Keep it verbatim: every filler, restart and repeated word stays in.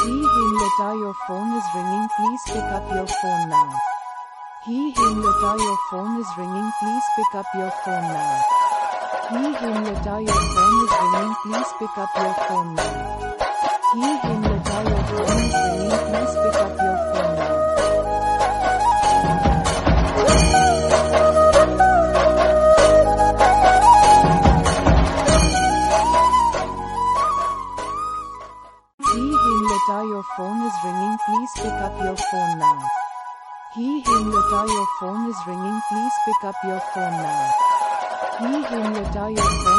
Himlata, your phone is ringing, please pick up your phone now. He Himlata, your phone is ringing, please pick up your phone now. He Himlata, your phone is ringing, please pick up your phone now. He Himlata, your phone is ringing, please pick up your phone now. He Himlata, your phone is ringing, please pick up your phone now. He Himlata, your phone is ringing, please pick up your phone now. He Himlata, your phone